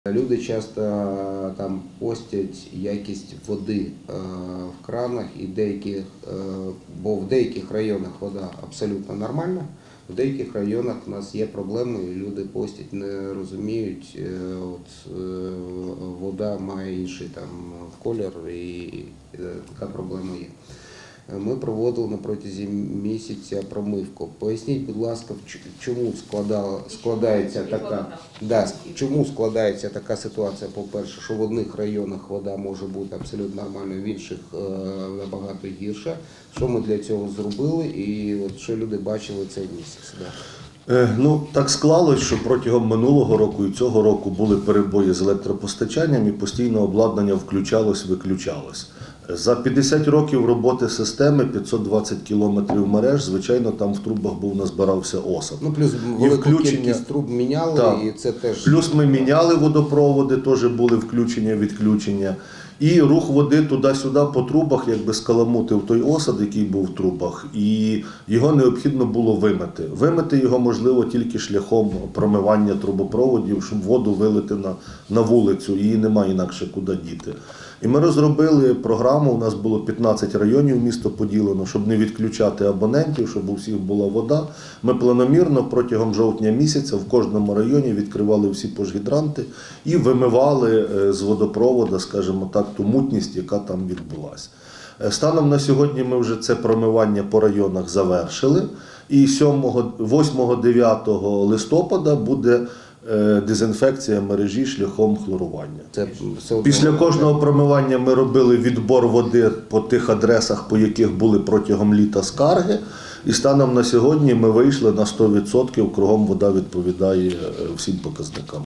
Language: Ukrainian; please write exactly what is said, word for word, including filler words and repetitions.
Люди часто там постять якість води в кранах, і деяких, бо в деяких районах вода абсолютно нормальна, в деяких районах у нас є проблеми, і люди постять, не розуміють, от, вода має інший там колір, і така проблема є. Ми проводили на протязі місяця промивку. Поясніть, будь ласка, чому складається така, да, чому складається така ситуація, по-перше, що в одних районах вода може бути абсолютно нормальною, в інших набагато гірша. Що ми для цього зробили і от, що люди бачили цей місяць? Да. Ну, так склалось, що протягом минулого року і цього року були перебої з електропостачанням і постійно обладнання включалось, виключалось. За п'ятдесят років роботи системи, п'ятсот двадцять кілометрів мереж, звичайно, там в трубах був назбирався осад. Ну, плюс велику кількість труб міняли, так. І це теж... Плюс ми міняли водопроводи, теж були включення, відключення. І рух води туди-сюди по трубах якби скаламутив той осад, який був в трубах, і його необхідно було вимити. Вимити його можливо тільки шляхом промивання трубопроводів, щоб воду вилити на, на вулицю, її немає інакше куди діти. І ми розробили програму, у нас було п'ятнадцять районів, місто поділено, щоб не відключати абонентів, щоб у всіх була вода. Ми планомірно протягом жовтня місяця в кожному районі відкривали всі пожгідранти і вимивали з водопроводу, скажімо так, ту мутність, яка там відбулася. Станом на сьогодні ми вже це промивання по районах завершили, і восьмого-дев'ятого листопада буде дезінфекція мережі шляхом хлорування. Це Після кожного промивання ми робили відбор води по тих адресах, по яких були протягом літа скарги, і станом на сьогодні ми вийшли на сто відсотків, кругом вода відповідає всім показникам.